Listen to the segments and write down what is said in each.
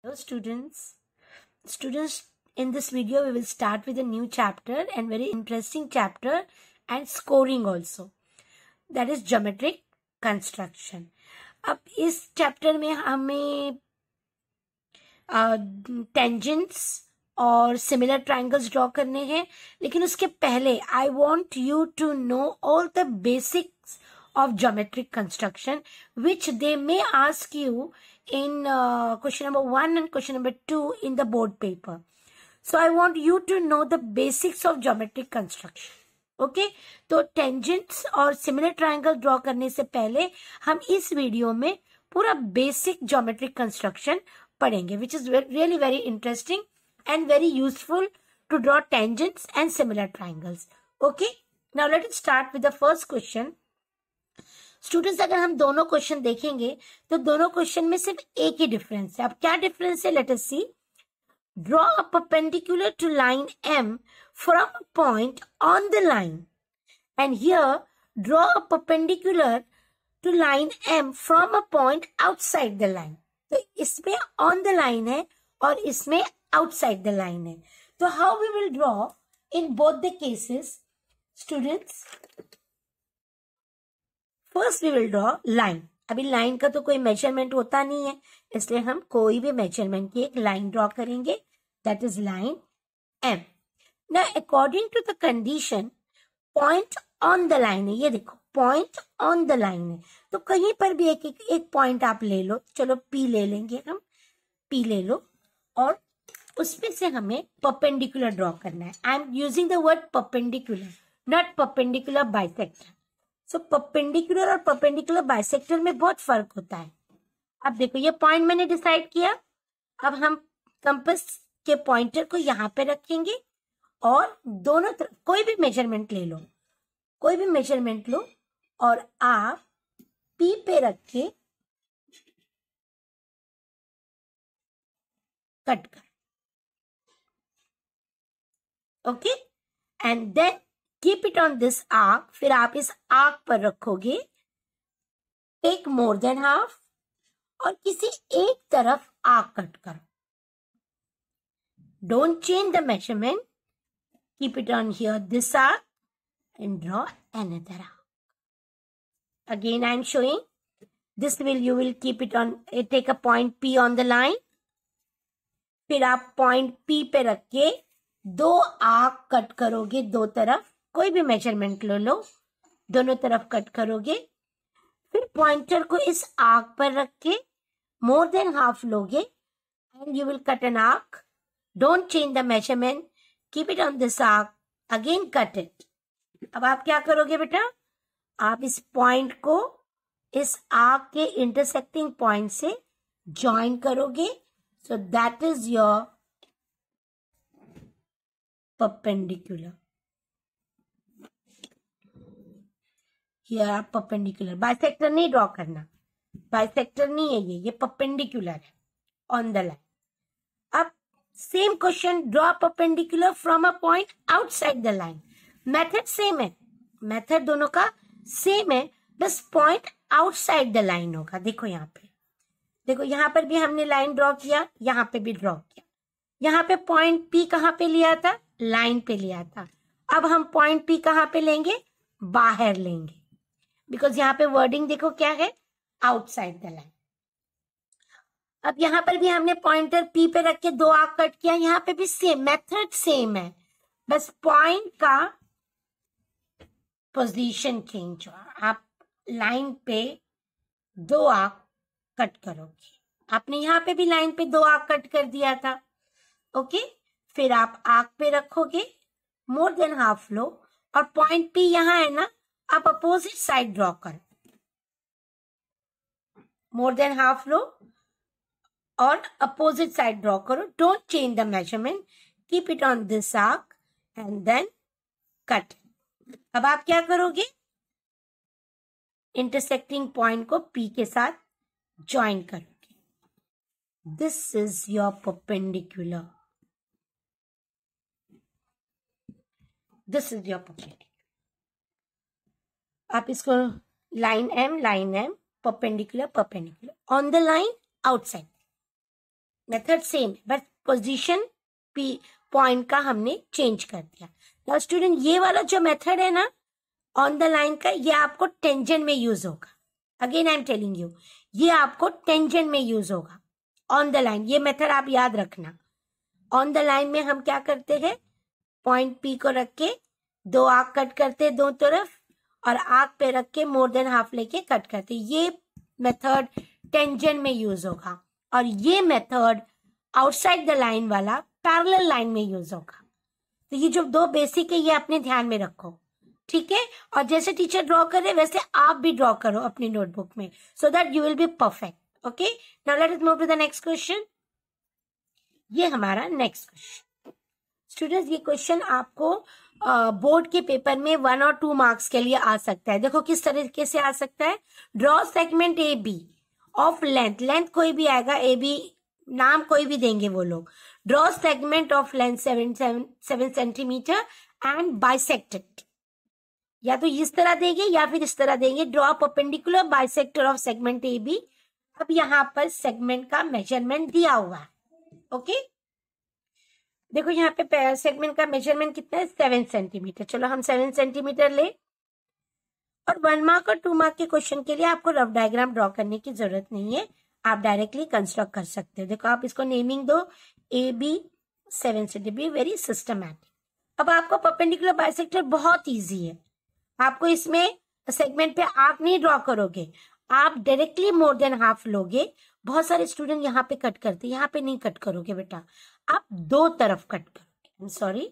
Hello students, in this video we will start with a new chapter and very interesting chapter and scoring also, that is geometric construction. अब इस chapter में हमें tangents और similar triangles draw करने हैं, लेकिन उसके पहले I want you to know all the basics of geometric construction which they may ask you in question number 1 and question number 2 in the board paper. So I want you to know the basics of geometric construction. Okay, तो tangents और similar triangle draw करने से पहले हम इस video में पूरा basic geometric construction पढ़ेंगे, which is really very interesting and very useful to draw tangents and similar triangles. Okay, now let us start with the first question. Students, अगर हम दोनों क्वेश्चन देखेंगे तो दोनों क्वेश्चन में सिर्फ एक ही डिफरेंस है. अब क्या डिफरेंस है? Let us see. Draw a perpendicular to line M from a point on the line, and here draw a perpendicular to line M from a point outside the line. तो इसमें on the line है और इसमें outside the line है. तो how we will draw in both the cases students? First we will draw line. अभी line का तो कोई मेजरमेंट होता नहीं है, इसलिए हम कोई भी मेजरमेंट की एक लाइन ड्रॉ करेंगे, that is line M. Now according to the condition point on the line है. ये देखो पॉइंट ऑन द लाइन है, तो कहीं पर भी एक पॉइंट आप ले लो. चलो पी ले लेंगे हम, पी ले लो और उसमें से हमें परपेंडिकुलर ड्रॉ करना है. I am using the word perpendicular, not perpendicular bisector. So perpendicular और परपेंडिकुलर बाइसेक्टर में बहुत फर्क होता है. अब देखो ये पॉइंट मैंने डिसाइड किया. अब हम कंपास के पॉइंटर को यहाँ पे रखेंगे और दोनों तरफ कोई भी मेजरमेंट ले लो, कोई भी मेजरमेंट लो और आप पी पे रख के कट कर. Okay, and then keep it on this arc. फिर आप इस आर्क पर रखोगे, टेक मोर देन हाफ और किसी एक तरफ आर्क कट करो. Don't change the measurement, keep it on here this arc and draw another arc. Again I am showing this. You will keep it on, take a point P on the line. फिर आप point P पे रख के दो arc cut करोगे, दो तरफ कोई भी मेजरमेंट ले लो, दोनों तरफ कट करोगे. फिर पॉइंटर को इस आर्क पर रख के मोर देन हाफ लोगे and you will cut an arc. Don't change the measurement, keep it on this arc, again cut it. अब आप क्या करोगे बेटा? आप इस पॉइंट को इस आर्क के इंटरसेक्टिंग पॉइंट से ज्वाइन करोगे. So that is your perpendicular. Here आप परपेंडिकुलर, बाइसेक्टर नहीं ड्रॉ करना, बाइसेक्टर नहीं है ये परपेंडिकुलर है ऑन द लाइन. अब same question, draw perpendicular from a point outside the line. Method same है, मेथड दोनों का सेम है, बस पॉइंट आउटसाइड द लाइन होगा. देखो यहाँ पे, देखो यहाँ पर भी हमने लाइन ड्रॉ किया, यहाँ पे भी ड्रॉ किया. यहाँ पे पॉइंट पी कहाँ पे लिया था? लाइन पे लिया था. अब हम पॉइंट पी कहाँ पे लेंगे? बाहर लेंगे, बिकॉज यहाँ पे वर्डिंग देखो क्या है, आउटसाइड द लाइन. अब यहाँ पर भी हमने पॉइंटर पी पे रख के दो आर्क कट किया. यहाँ पे भी सेम मेथड, सेम है, बस पॉइंट का पोजीशन चेंज हुआ. आप लाइन पे दो आर्क कट करोगे. आपने यहाँ पे भी लाइन पे दो आर्क कट कर दिया था. ओके, फिर आप आर्क पे रखोगे, मोर देन हाफ लो और पॉइंट पी यहाँ है ना, आप अपोजिट साइड ड्रॉ करो. मोर देन हाफ लो और अपोजिट साइड ड्रॉ करो. Don't change the measurement, keep it on this arc and then cut. अब आप क्या करोगे? इंटरसेक्टिंग पॉइंट को पी के साथ ज्वाइन करोगे. This is your perpendicular. This is your perpendicular. आप इसको line M perpendicular perpendicular on the line outside. Method same, but position P point का हमने चेंज कर दिया। नाउ स्टूडेंट, ये वाला जो मेथड है ना ऑन द लाइन का, ये आपको टेंजेंट में यूज होगा। Again I am telling you, ये आपको टेंजेंट में यूज होगा ऑन द लाइन। ये मेथड आप याद रखना। ऑन द लाइन में हम क्या करते हैं, पॉइंट पी को रख के दो आर्क कट करते दो तरफ, और आर्क पे रख के मोर देन हाफ लेके कट करते। ये मेथड टेंजेंट में यूज होगा, और ये मेथड आउटसाइड द लाइन वाला पैरेलल लाइन में यूज होगा। तो ये जो दो बेसिक है ये अपने ध्यान में रखो, ठीक है। और जैसे टीचर ड्रॉ कर रहे वैसे आप भी ड्रॉ करो अपनी नोटबुक में, so that you will be perfect. Okay, now let us move to the next question. ये हमारा नेक्स्ट क्वेश्चन स्टूडेंट्स, ये क्वेश्चन आपको बोर्ड के पेपर में 1 और 2 मार्क्स के लिए आ सकता है। देखो किस तरीके से आ सकता है। Draw segment A B of length कोई भी आएगा, ए बी नाम कोई भी देंगे वो लोग। Draw segment of length 7 centimetre and bisected, या तो इस तरह देंगे या फिर इस तरह देंगे। Draw perpendicular bisector of segment A B. अब यहाँ पर सेगमेंट का मेजरमेंट दिया हुआ है। ओके, देखो यहाँ पे सेगमेंट का मेजरमेंट कितना है, 7 सेंटीमीटर। चलो हम 7 सेंटीमीटर ले, और 1 मार्क और 2 मार्क के क्वेश्चन के लिए आपको रफ डायग्राम ड्रॉ करने की जरूरत नहीं है, आप डायरेक्टली कंस्ट्रक्ट कर सकते हो। देखो आप इसको नेमिंग दो, A B 7 centimetre, very systematic. अब आपको परपेंडिकुलर बाइसेक्टर बहुत ईजी है। आपको इसमें सेगमेंट पे आर्क नहीं ड्रॉ करोगे, आप डायरेक्टली मोर देन हाफ लोगे। बहुत सारे स्टूडेंट यहाँ पे कट करते, यहाँ पे नहीं कट करोगे बेटा, आप दो तरफ कट करोगे। आई एम सॉरी,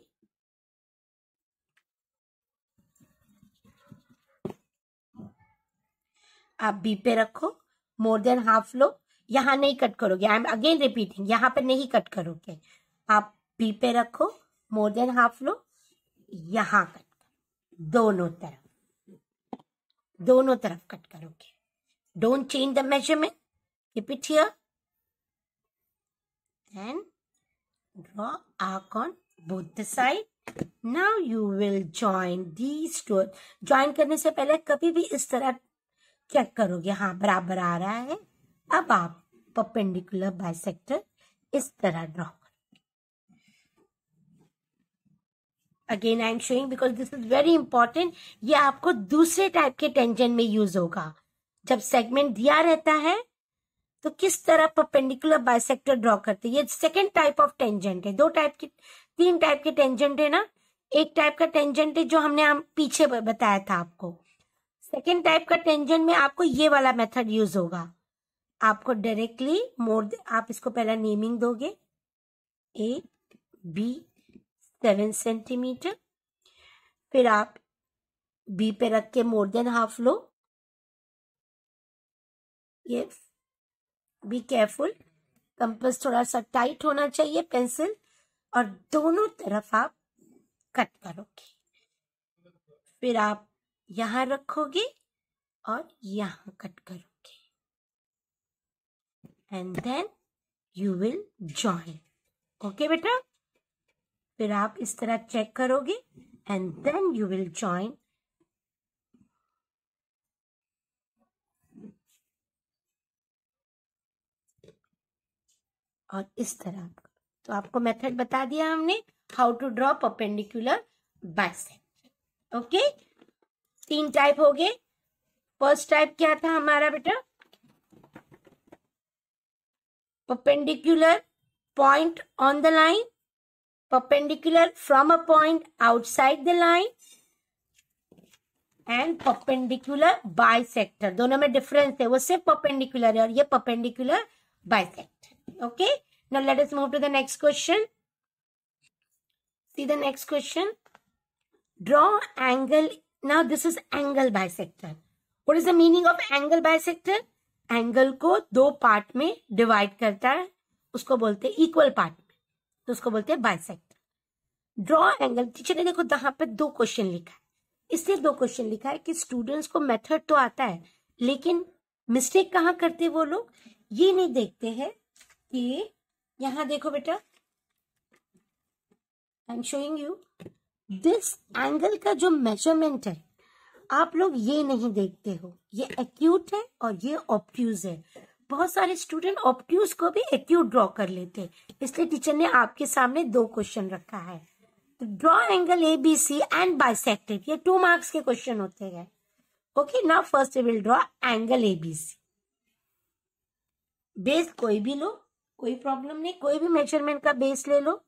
आप बी पे रखो, मोर देन हाफ लो, यहाँ नहीं कट करोगे। आई एम अगेन रिपीटिंग, यहाँ पे नहीं कट करोगे, आप बी पे रखो, मोर देन हाफ लो, यहाँ कट करो, दोनों तरफ कट करोगे। Don't change the measurement, keep it here and draw arc on both the side. Now you will join these two. Join करने से पहले कभी भी इस तरह चेक करोगे, हाँ बराबर आ रहा है। अब आप परपेंडिकुलर बाइसेक्टर इस तरह ड्रॉ करोगे। Again I am showing because this is very important. ये आपको दूसरे टाइप के टेंजेंट में यूज होगा। जब सेगमेंट दिया रहता है तो किस तरह परपेंडिकुलर बाइसेक्टर ड्रॉ करते हैं। ये सेकंड टाइप ऑफ टेंजेंट है। 3 टाइप के टेंजेंट है ना। एक टाइप का टेंजेंट है जो हमने पीछे बताया था आपको। सेकंड टाइप का टेंजेंट में आपको ये वाला मेथड यूज होगा। आपको डायरेक्टली आप इसको पहला नेमिंग दोगे, ए बी 7 सेंटीमीटर, फिर आप बी पे रख के मोर देन हाफ लो। ये बी केयरफुल, कंपास थोड़ा सा टाइट होना चाहिए पेंसिल, और दोनों तरफ आप कट करोगे। फिर आप यहां रखोगे और यहां कट करोगे, and then you will join. Okay बेटा, फिर आप इस तरह चेक करोगे and then you will join. और इस तरह तो आपको मेथड बता दिया हमने, how to draw perpendicular bisector. Okay, 3 type हो गए। फर्स्ट टाइप क्या था हमारा बेटा, perpendicular point on the line, perpendicular from a point outside the line, and perpendicular bisector. दोनों में डिफरेंस है, वो सिर्फ परपेंडिकुलर है और ये perpendicular bisector. Okay, now let us move to the next question. See the next question. Draw angle. Now this is angle bisector. What is the meaning of angle bisector? Angle को 2 part में divide करता है, उसको बोलते हैं equal part में, तो उसको बोलते हैं बाइसेक्टर। ड्रॉ एंगल, टीचर ने देखो यहाँ पे 2 क्वेश्चन लिखा है, इसलिए 2 क्वेश्चन लिखा है कि स्टूडेंट्स को मेथड तो आता है, लेकिन मिस्टेक कहाँ करते वो लोग, ये नहीं देखते हैं कि यहां देखो बेटा, I am showing you this angle का जो मेजरमेंट है, आप लोग ये नहीं देखते हो, ये एक्यूट है और ये ऑब्ट्यूज है। बहुत सारे स्टूडेंट ऑब्ट्यूज को भी एक्यूट ड्रॉ कर लेते हैं, इसलिए टीचर ने आपके सामने 2 क्वेश्चन रखा है। तो draw angle ABC and bisected, ये 2 मार्क्स के क्वेश्चन होते हैं। Okay, now first we will draw angle ABC। Base कोई भी लो, कोई प्रॉब्लम नहीं, कोई भी मेजरमेंट का बेस ले लो।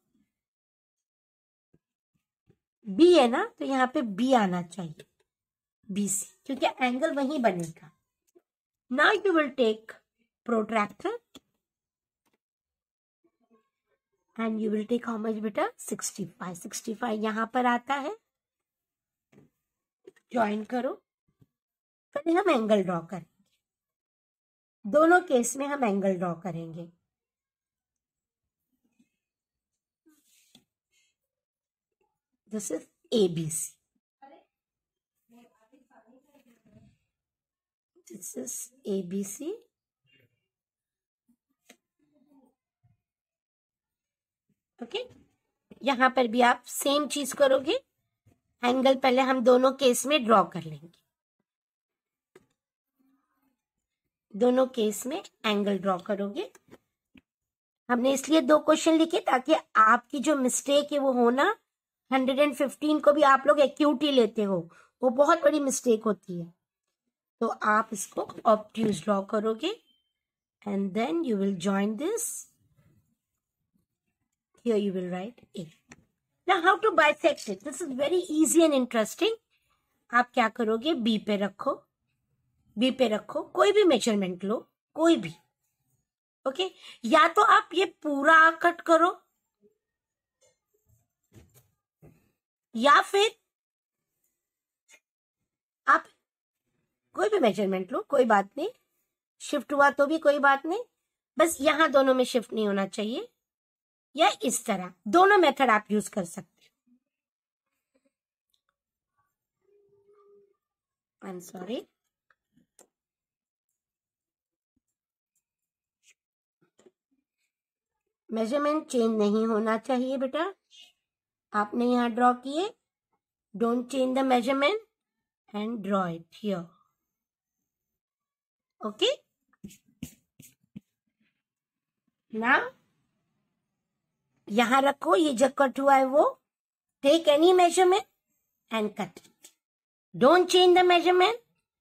B है ना, तो यहाँ पे B आना चाहिए, BC, क्योंकि एंगल वहीं बनेगा। Now you will take protractor and you will take how much बेटा, 65 यहां पर आता है। ज्वाइन करो, पहले हम एंगल ड्रॉ करेंगे, दोनों केस में हम एंगल ड्रॉ करेंगे। This is ABC, this is ABC, okay. यहां पर भी आप सेम चीज करोगे, एंगल पहले हम दोनों केस में ड्रॉ कर लेंगे, दोनों केस में एंगल ड्रॉ करोगे। हमने इसलिए 2 क्वेश्चन लिखे ताकि आपकी जो मिस्टेक है वो हो ना, 115 को भी आप लोग एक्यूट ही लेते हो, वो बहुत बड़ी मिस्टेक होती है। तो आप इसको ऑब्ट्यूज ड्रॉ करोगे and then you will join this, here you will write A. Now how to bisect it? This is very easy and interesting. आप क्या करोगे, B पे रखो, B पे रखो, कोई भी मेजरमेंट लो, कोई भी, ओके। या तो आप ये पूरा कट करो, या फिर आप कोई भी मेजरमेंट लो, कोई बात नहीं, शिफ्ट हुआ तो भी कोई बात नहीं, बस यहां दोनों में शिफ्ट नहीं होना चाहिए, या इस तरह, दोनों मेथड आप यूज कर सकते हो। I am sorry, measurement change नहीं होना चाहिए बेटा, आपने यहां ड्रॉ किए, don't change the measurement and draw it here, okay. Now यहां रखो, ये जो कट हुआ है वो, take any measurement and cut it, don't change the measurement,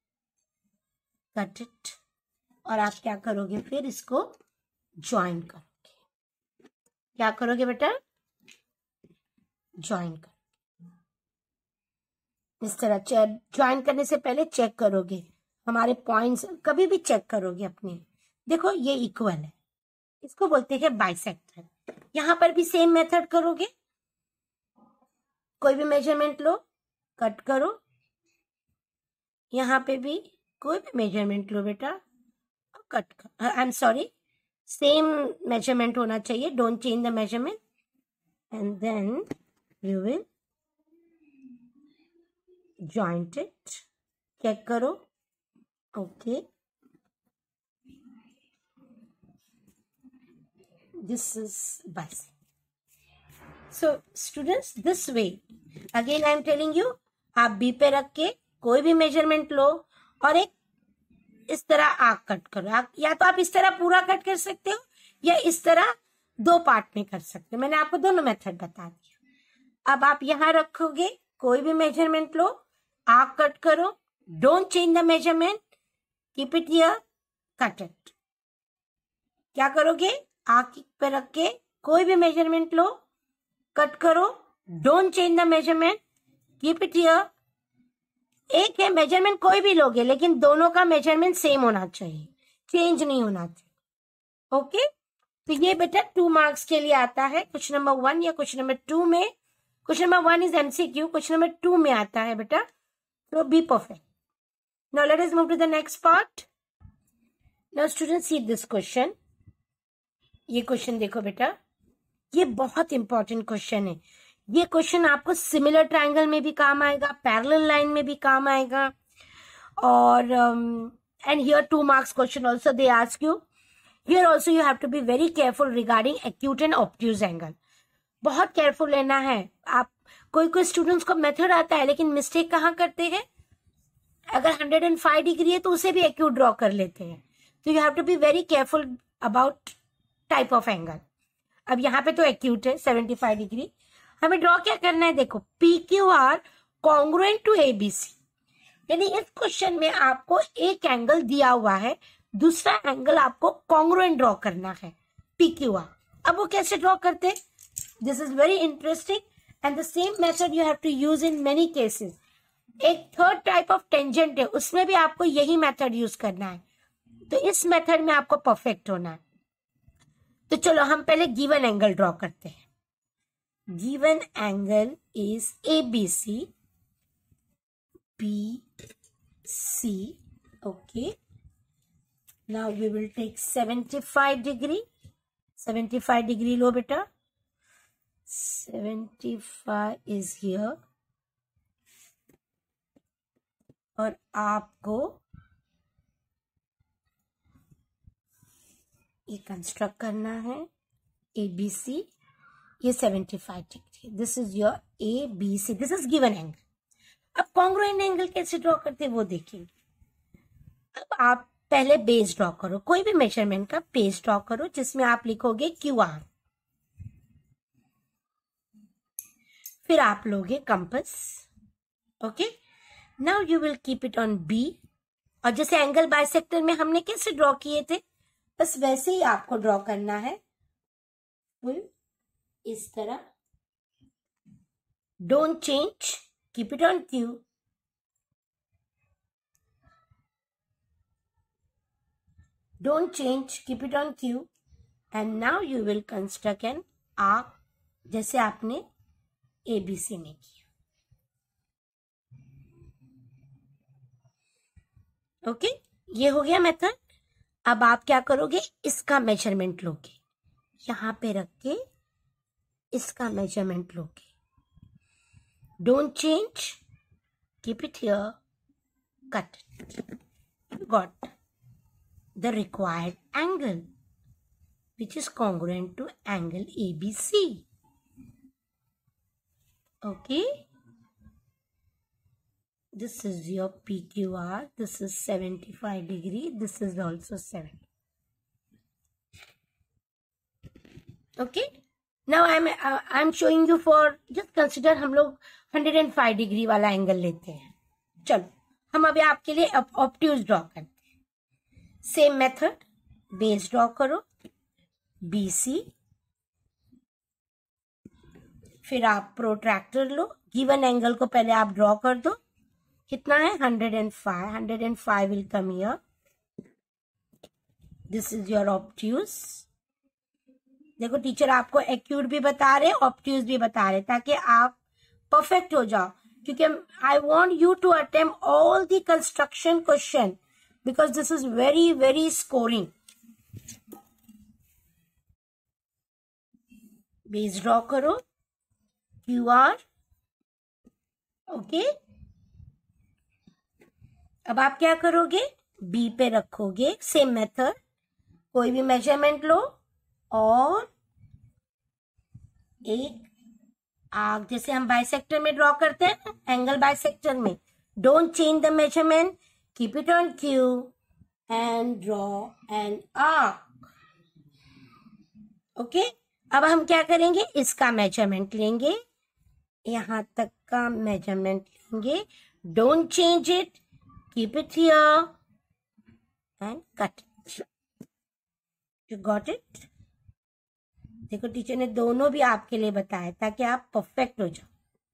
cut it. और आप क्या करोगे, फिर इसको ज्वाइन करोगे। क्या करोगे बेटा, ज्वाइन करो। इस तरह ज्वाइन करने से पहले चेक करोगे हमारे पॉइंट्स, कभी भी चेक करोगे अपने, देखो ये इक्वल है, इसको बोलते हैं बाइसेक्टर। यहां पर भी सेम मेथड करोगे, कोई भी मेजरमेंट लो, कट करो, यहां पे भी कोई भी मेजरमेंट लो बेटा, कट कर, I am sorry, same measurement होना चाहिए, don't change the measurement and then you will joint it, check करो, okay. This is bicep. So students, this way, again I am telling you, आप B पे रख के कोई भी मेजरमेंट लो और एक इस तरह आर्क कट करो, या तो आप इस तरह पूरा कट कर सकते हो या इस तरह 2 पार्ट में कर सकते हो, मैंने आपको दोनों मेथड बता दिया। अब आप यहां रखोगे, कोई भी मेजरमेंट लो, आर्क कट करो, don't change the measurement, keep it here, cut it. क्या करोगे, आर्क पे रख के कोई भी मेजरमेंट लो, कट करो, don't change the measurement, keep it here. एक है मेजरमेंट कोई भी लोगे, लेकिन दोनों का मेजरमेंट सेम होना चाहिए, चेंज नहीं होना चाहिए, ओके। तो ये बेटा 2 मार्क्स के लिए आता है, क्वेश्चन नंबर 1 या क्वेश्चन नंबर 2 में। Question number 1 is MCQ, question number 2 में आता है बेटा, तो be perfect. Now let us move to the next part. Now students see this question, ये क्वेश्चन देखो बेटा, ये बहुत इंपॉर्टेंट क्वेश्चन है। ये क्वेश्चन आपको सिमिलर ट्रायंगल में भी काम आएगा, पैरेलल लाइन में भी काम आएगा, और and here 2 marks question also they ask you. Here also you have to be very careful regarding acute and obtuse angle, बहुत केयरफुल लेना है। आप कोई स्टूडेंट्स को मेथड आता है, लेकिन मिस्टेक कहाँ करते हैं, अगर 105 डिग्री है तो उसे भी एक्यूट ड्रॉ कर लेते हैं, तो you have to be very careful about type of angle. अब यहाँ पे तो एक्यूट है 75 डिग्री। हमें ड्रॉ क्या करना है, देखो P Q R congruent to A B C, यानी इस क्वेश्चन में आपको एक एंगल दिया हुआ है, दूसरा एंगल आपको कॉन्ग्रुएंट ड्रॉ करना है पी क्यू आर। अब वो कैसे ड्रॉ करते हैं, this is very interesting and the same method you have to use in many cases. एक थर्ड टाइप ऑफ टेंजेंट है, उसमें भी आपको यही मेथड यूज करना है, तो इस मेथड में आपको परफेक्ट होना है। तो चलो हम पहले गिवन एंगल ड्रॉ करते हैं। Given angle is A B C, B C, okay. Now we will take 75 degree. 75 degree लो बेटा, 75 इज हियर, और आपको ये कंस्ट्रक्ट करना है ए बी सी, ये 75 degree, this is your A B C, this is given angle. अब congruent angle कैसे ड्रॉ करते हैं वो देखेंगे। अब आप पहले बेस ड्रॉ करो, कोई भी मेजरमेंट का बेस ड्रॉ करो जिसमें आप लिखोगे क्यू आर, फिर आप लोगे compass, okay. Now you will keep it on B, और जैसे एंगल बाइसेक्टर में हमने कैसे ड्रॉ किए थे, बस वैसे ही आपको ड्रॉ करना है, इस तरह। Don't change, keep it on Q. Don't change, keep it on Q, and now you will construct an arc जैसे आपने ABC में किया, ओके। ये हो गया मेथड। अब आप क्या करोगे, इसका मेजरमेंट लोगे, यहां पे रख के इसका मेजरमेंट लोगे। Don't change, keep it here, cut it, got the required angle which is congruent to angle ABC, okay। This is your PQR, this is 75 degree, this is also 7, okay। Now I'm showing you for, just consider हम लोग 105 degree वाला angle लेते हैं। चलो हम अभी आपके लिए ऑब्ट्यूज ड्रॉ करते हैं। सेम मेथड, बेस ड्रॉ करो BC, फिर आप प्रोट्रैक्टर लो, गिवन एंगल को पहले आप ड्रॉ कर दो, कितना है 105, 105 will come here, this is your obtuse. देखो टीचर आपको एक्यूट भी बता रहे, ऑब्ट्यूज भी बता रहे, ताकि आप परफेक्ट हो जाओ, क्योंकि I want you to attempt all the construction question because this is very very scoring। Base draw करो QR, ओके। अब आप क्या करोगे, B पे रखोगे, सेम मेथड, कोई भी मेजरमेंट लो और एक आर्क जैसे हम बाइसेक्टर में ड्रॉ करते हैं, एंगल बाइसेक्टर में, don't change the measurement, keep it on Q and draw an arc, okay। अब हम क्या करेंगे, इसका मेजरमेंट लेंगे, यहां तक का मेजरमेंट लेंगे, don't change it, keep it here and cut it, you got it. देखो टीचर ने दोनों भी आपके लिए बताया ताकि आप परफेक्ट हो जाओ।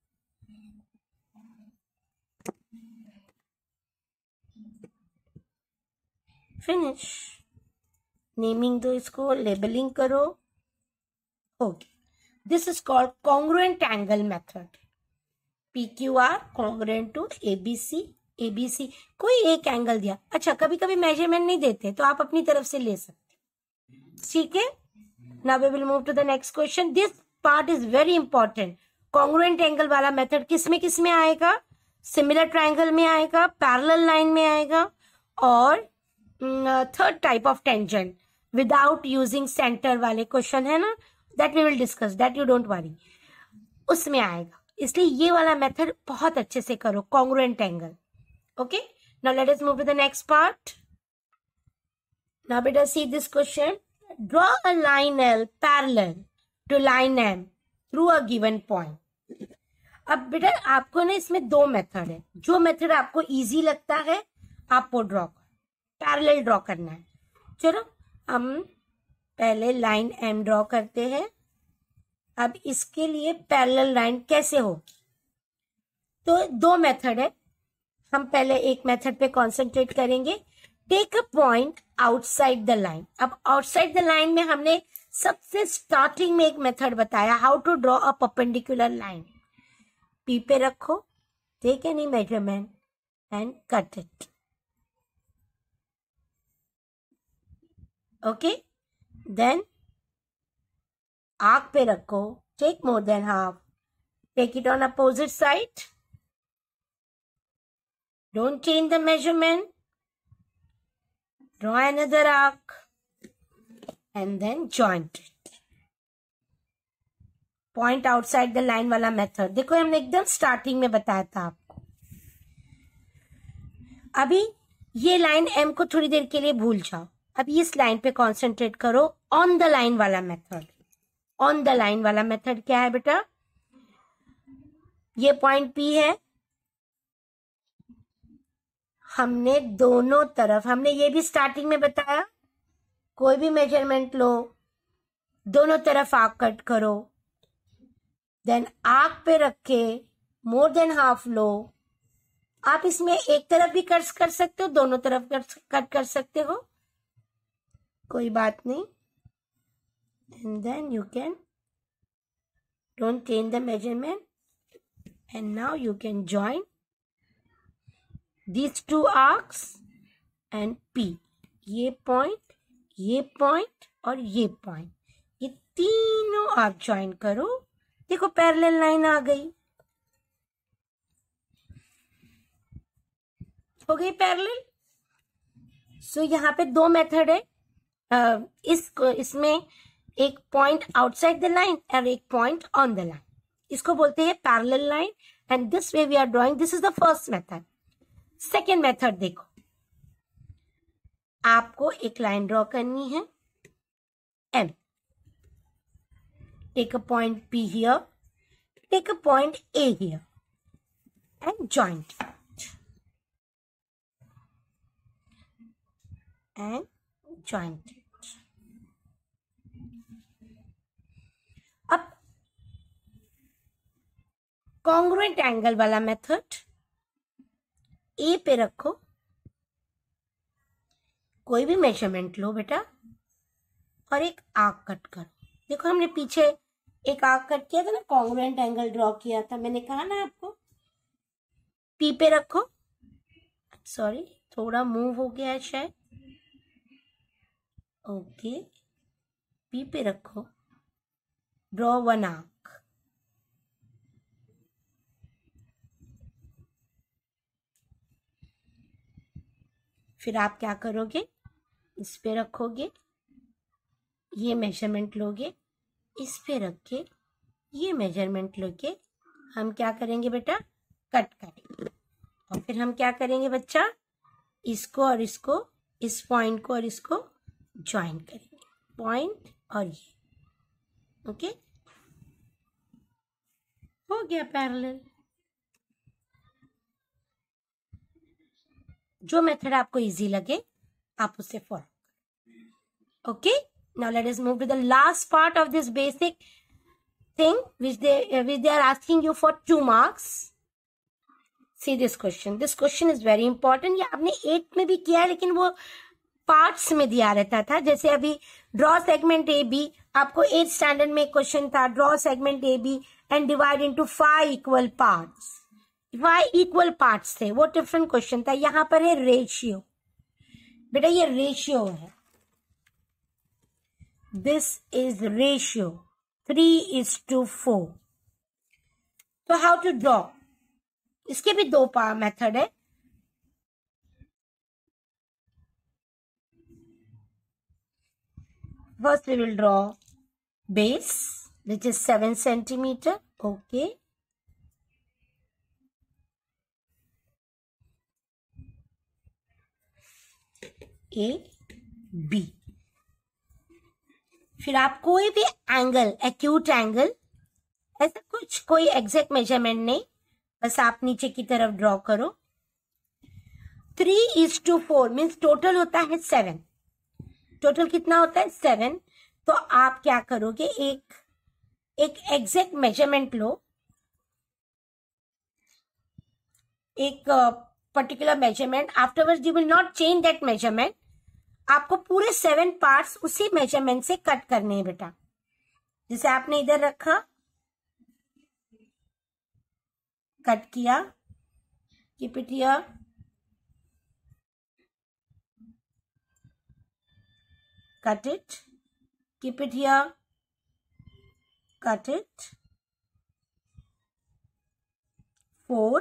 फिनिश, नेमिंग दो इसको, लेबलिंग करो, ओके। This is called congruent angle method, PQR congruent to ABC, ABC कोई एक एंगल दिया, अच्छा कभी कभी मेजरमेंट नहीं देते तो आप अपनी तरफ से ले सकते, ठीक है। Now we will move to the next question, this part is very important. Congruent angle वाला मेथड किस में आएगा, सिमिलर ट्राइंगल में आएगा, पैरेलल लाइन में आएगा, और third type of tangent without using centre वाले क्वेश्चन है ना, that we will discuss, that you don't worry, उसमें आएगा। इसलिए ये वाला मेथड बहुत अच्छे से करो, congruent angle, okay. Now let us move to the next part. Now beta see this question. Draw a line L parallel to line M through a given point. अब बेटा आपको ना इसमें दो मेथड है, जो मेथड आपको इजी लगता है आप वो ड्रॉ करो, पैरेलल ड्रॉ करना है। चलो हम पहले लाइन M ड्रॉ करते हैं। अब इसके लिए पैरेलल लाइन कैसे होगी, तो दो मेथड है, हम पहले एक मेथड पे कॉन्सेंट्रेट करेंगे। Take a point outside the line. अब आउटसाइड द लाइन में हमने सबसे स्टार्टिंग में एक मेथड बताया, how to draw a perpendicular line. P पे रखो, take any measurement and cut it. Okay, then arc पे रखो, take more than half, take it on opposite side, don't change the measurement, draw another arc and then joint it. Point outside the line वाला method देखो हमने एकदम starting में बताया था आपको। अभी ये लाइन M को थोड़ी देर के लिए भूल जाओ, अभी इस लाइन पे कॉन्सेंट्रेट करो। ऑन द लाइन वाला मेथड, ऑन द लाइन वाला मेथड क्या है बेटा, ये पॉइंट P है, हमने दोनों तरफ, हमने ये भी स्टार्टिंग में बताया, कोई भी मेजरमेंट लो, दोनों तरफ आर्क कट करो, देन आर्क पे रखे मोर देन हाफ लो। आप इसमें एक तरफ भी कट कर सकते हो, दोनों तरफ कट कर सकते हो, कोई बात नहीं। And then you can don't change the measurement and now you can join these two arcs and P, ये पॉइंट और ये पॉइंट, ये तीनों आप ज्वाइन करो। देखो पैरेलल लाइन आ गई, हो गई पैरेलल। सो यहाँ पे दो मेथड है, इसमें एक पॉइंट आउटसाइड द लाइन और एक पॉइंट ऑन द लाइन, इसको बोलते हैं parallel line. And this way we are drawing, this is the first method. Second method देखो, आपको एक लाइन ड्रॉ करनी है M, take a point P here, take a point A here and joint it. अब congruent angle वाला method, A पे रखो, कोई भी मेजरमेंट लो बेटा और एक आर्क कट करो। देखो हमने पीछे एक आर्क कट किया था ना, कॉन्ग्रुएंट एंगल ड्रॉ किया था, मैंने कहा ना आपको। पी पे रखो, सॉरी थोड़ा मूव हो गया है शायद, ओके, पी पे रखो, ड्रॉ वन आर्क, फिर आप क्या करोगे, इस पे रखोगे, ये मेजरमेंट लोगे, इस पे रख के ये मेजरमेंट लोगे, हम क्या करेंगे बेटा, कट करेंगे। और फिर हम क्या करेंगे बच्चा, इसको और इसको, इस पॉइंट को और इसको ज्वाइन करेंगे, पॉइंट और ये, ओके, हो गया पैरेलल। जो मेथड आपको इजी लगे आप उसे फॉलो करो। Okay, now let us move to the last part of this basic thing which they are asking you for 2 marks. See this question. This question is very important. ये आपने 8 में भी किया है, लेकिन वो पार्ट्स में दिया रहता था। जैसे अभी ड्रॉ सेगमेंट ए बी, आपको 8th स्टैंडर्ड में क्वेश्चन था, draw segment A B and divide into 5 equal parts. 5 equal parts थे, वो डिफरेंट क्वेश्चन था। यहां पर है रेशियो, बेटा ये रेशियो है, दिस इज रेशियो 3:4। तो हाउ टू ड्रॉ, इसके भी 2 मेथड है। First we will draw base which is 7 centimeter, okay, A, B. फिर आप कोई भी एंगल, एक्यूट एंगल, ऐसा कुछ कोई एग्जैक्ट मेजरमेंट नहीं, बस आप नीचे की तरफ ड्रॉ करो। 3:4 मीन्स टोटल होता है 7। टोटल कितना होता है? 7। तो आप क्या करोगे, एक एग्जैक्ट मेजरमेंट लो, एक particular measurement. Afterwards you will not change that measurement. आपको पूरे 7 पार्ट्स उसी मेजरमेंट से कट करने हैं बेटा। जैसे आपने इधर रखा, कट किया, keep it here, cut it, keep it here, cut it, 4,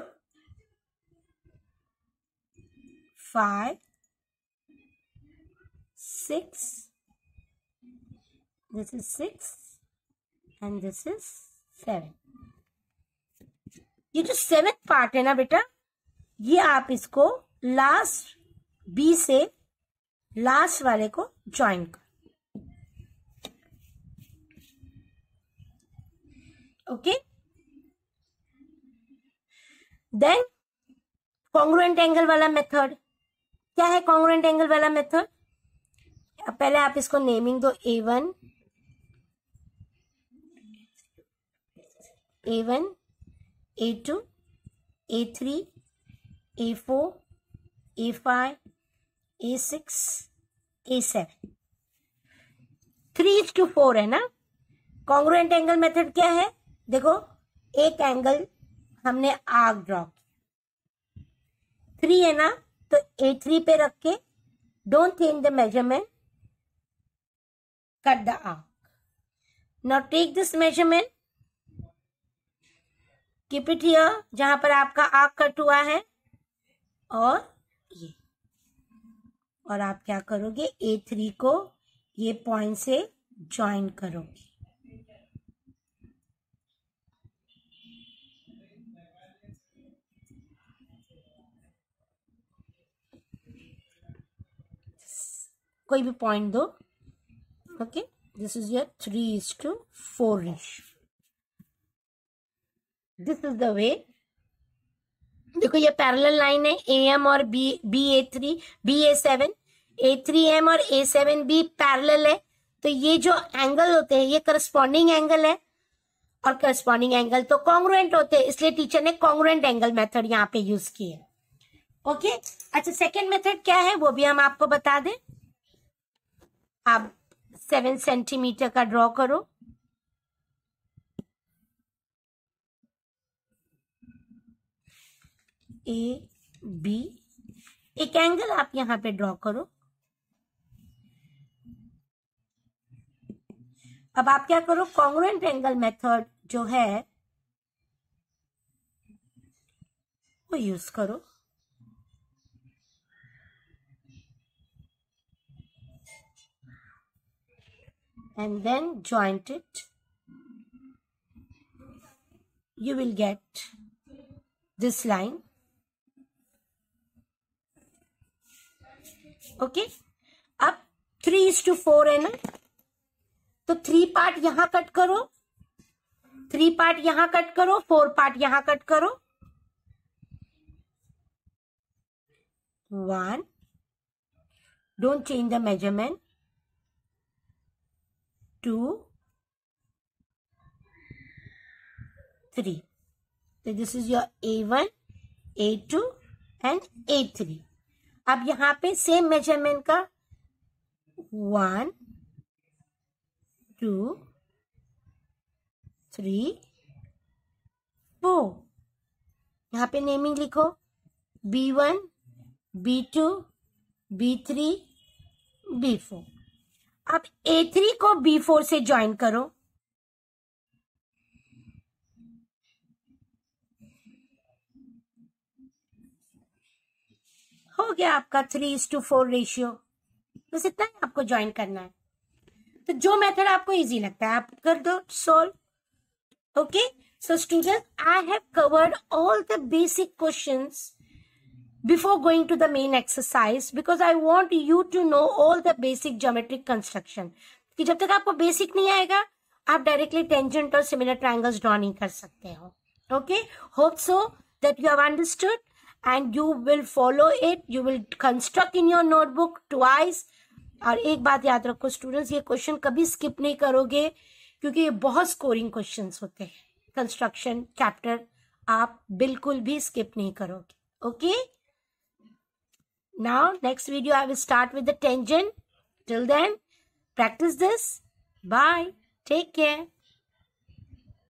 5, 6, this is 6 and this is 7। ये जो 7th पार्ट है ना बेटा, ये आप इसको लास्ट बी से लास्ट वाले को ज्वाइन कर। ओके, देन कॉन्ग्रुएंट एंगल वाला मेथड। क्या है कॉन्ग्रुएंट एंगल वाला मेथड? पहले आप इसको नेमिंग दो, A1, A1, A2, A3, A4, A5, A6, A7। 3:4 है ना। कॉन्ग्रुएंट एंगल मेथड क्या है? देखो, एक एंगल हमने आर्क ड्रॉ किया, 3 है ना, तो A3 पे रख के don't change the measurement, cut the arc. Now take this measurement, keep it here जहां पर आपका आर्क कट हुआ है, और ये, और आप क्या करोगे, A3 को ये पॉइंट से ज्वाइन करोगे। कोई भी पॉइंट दो। Okay, this is your 3:4 ratio. This is the way. देखो, ये पैरेलल लाइन है, AM और BA3, BA7, A3M और A7B पैरेलल है। तो ये जो एंगल होते हैं ये करस्पॉन्डिंग एंगल है, और करस्पॉन्डिंग एंगल तो कॉन्ग्रुएंट होते हैं, इसलिए टीचर ने कॉन्ग्रुएंट एंगल मेथड यहाँ पे यूज किए। ओके, अच्छा, सेकेंड मेथड क्या है वो भी हम आपको बता दें। आप 7 सेंटीमीटर का ड्रॉ करो, AB, एक एंगल आप यहां पे ड्रॉ करो। अब आप क्या करो, कॉन्ग्रुएंट एंगल मेथड जो है वो यूज करो। And then joint it. You will get this line. Okay. अब 3:4 है ना, तो 3 पार्ट यहां कट करो, 3 पार्ट यहां कट करो, 4 पार्ट यहां कट करो। 1, don't change the measurement, 2, 3। So this is your A1, A2 and A3। अब यहां पे सेम मेजरमेंट का 1, 2, 3, 4। यहां पे नेमिंग लिखो, B1, B2, B3, B4। अब A3 को B4 से ज्वाइन करो। हो गया आपका 3:4 रेशियो। बस इतना ही आपको ज्वाइन करना है। तो जो मेथड आपको इजी लगता है आप कर दो solve. Okay, so student, I have covered all the basic questions before going to the main exercise, because I want you to know all the basic geometric construction. कि जब तक आपको बेसिक नहीं आएगा आप डायरेक्टली टेंजेंट और similar triangles draw नहीं कर सकते हो. Okay, hope so that you have understood and you will follow it. You will construct in your notebook twice. और एक बात याद रखो स्टूडेंट्स, ये क्वेश्चन कभी स्किप नहीं करोगे क्योंकि ये बहुत स्कोरिंग क्वेश्चंस होते हैं. कंस्ट्रक्शन चैप्टर आप बिल्कुल भी स्किप नहीं करोगे. Okay, now next video I will start with the tangent. Till then, practice this. Bye. Take care.